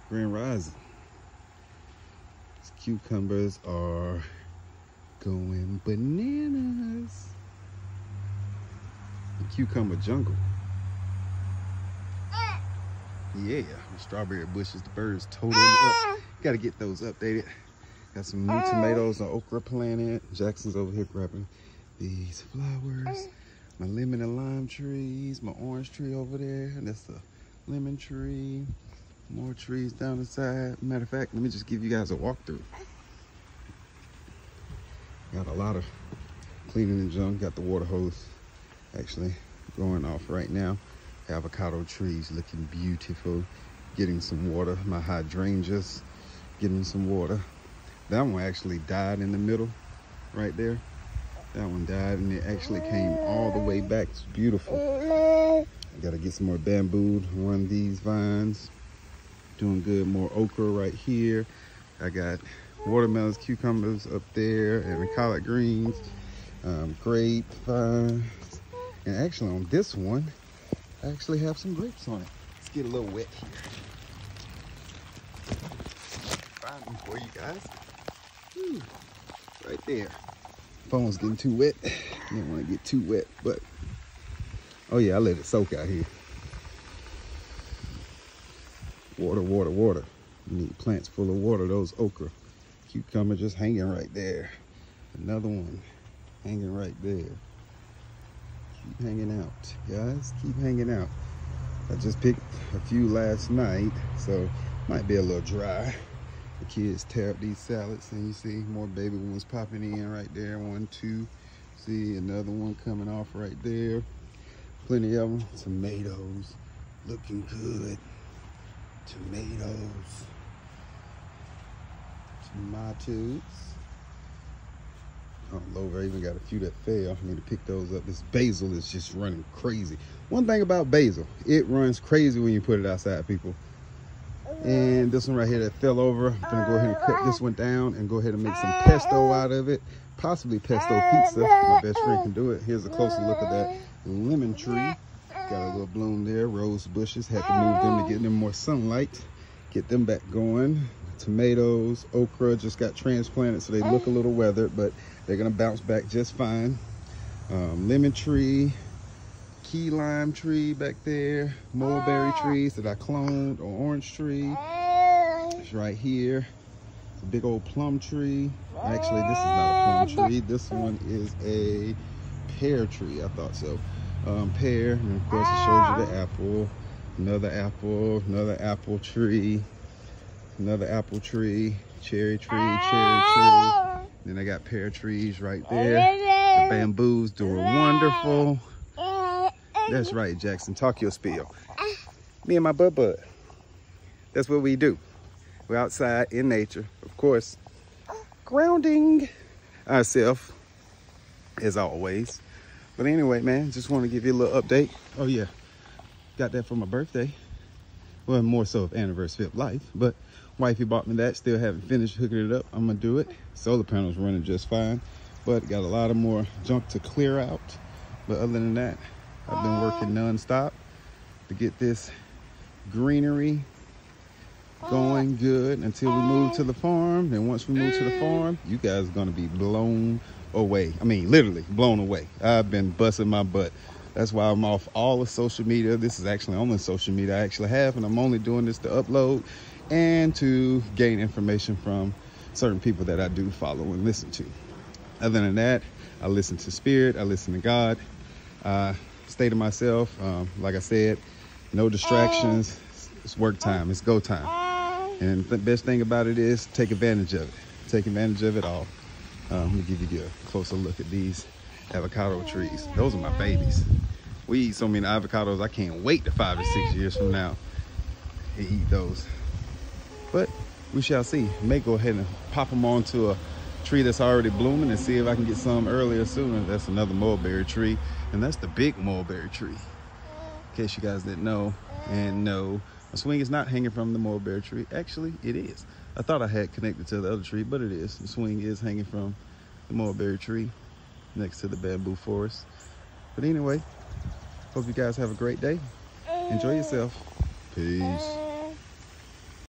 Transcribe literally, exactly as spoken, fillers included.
Grand Rising. These cucumbers are going bananas. The cucumber jungle. Yeah, the strawberry bushes, the birds tore them up. Gotta get those updated. Got some new tomatoes and okra planted. Jackson's over here grabbing these flowers. My lemon and lime trees, my orange tree over there, and that's the lemon tree. More trees down the side. Matter of fact, let me just give you guys a walkthrough. Got a lot of cleaning and junk. Got the water hose actually going off right now. Avocado trees looking beautiful. Getting some water. My hydrangeas getting some water. That one actually died in the middle right there. That one died and it actually came all the way back. It's beautiful. I gotta get some more bamboo to run these vines. Doing good. More okra right here. I got watermelons, cucumbers up there, and collard greens, um, grape vines. And actually on this one, I actually have some grapes on it. Let's get a little wet here. Find them for you guys. Whew. Right there. Phone's getting too wet. Didn't want to get too wet, but oh yeah, I let it soak out here. Water, water, water. You need plants full of water. Those okra. Cucumber just hanging right there. Another one hanging right there. Keep hanging out, guys. Keep hanging out. I just picked a few last night, so might be a little dry. The kids tear up these salads, and you see more baby ones popping in right there. One, two. See another one coming off right there. Plenty of them. Tomatoes, looking good. Tomatoes. Tomatoes. Oh, Lover even got a few that fell. I need to pick those up. This basil is just running crazy. One thing about basil, it runs crazy when you put it outside, people. And this one right here that fell over, I'm gonna go ahead and cut this one down and go ahead and make some pesto out of it. Possibly pesto pizza. My best friend can do it. Here's a closer look at that lemon tree. Got a little bloom there. Rose bushes. Had to move them to get them more sunlight. Get them back going. Tomatoes, okra just got transplanted, so they look a little weathered, but they're gonna bounce back just fine. Um, lemon tree, key lime tree back there, mulberry trees that I cloned, or orange tree. It's right here. It's a big old plum tree. Actually, this is not a plum tree. This one is a pear tree. I thought so. Um, pear, and of course it shows you the apple. Another apple, another apple tree. Another apple tree, cherry tree, cherry tree. Then I got pear trees right there. The bamboos doing wonderful. That's right, Jackson. Talk your spiel. Me and my bud bud. That's what we do. We're outside in nature. Of course, grounding ourselves as always. But anyway, man, just want to give you a little update. Oh yeah, got that for my birthday. Well, more so of anniversary of life, but wifey bought me that. Still haven't finished hooking it up. I'm gonna do it. Solar panels running just fine, but got a lot of more junk to clear out. But other than that, I've been working non-stop to get this greenery going good until we move to the farm. And once we move to the farm, you guys are gonna be blown away. I mean, literally blown away. I've been busting my butt. That's why I'm off all of social media. This is actually only social media I actually have, and I'm only doing this to upload and to gain information from certain people that I do follow and listen to. Other than that, I listen to Spirit, I listen to God, uh, stay to myself. Um, like I said, no distractions. It's work time, it's go time. And the best thing about it is take advantage of it. Take advantage of it all. Um, let me give you a closer look at these avocado trees. Those are my babies. We eat so many avocados, I can't wait to five or six years from now to eat those. But we shall see. I may go ahead and pop them onto a tree that's already blooming and see if I can get some earlier sooner. That's another mulberry tree, and that's the big mulberry tree. In case you guys didn't know, and no, a swing is not hanging from the mulberry tree. Actually, it is. I thought I had connected to the other tree, but it is. The swing is hanging from the mulberry tree next to the bamboo forest. But anyway, hope you guys have a great day. Enjoy yourself. Peace.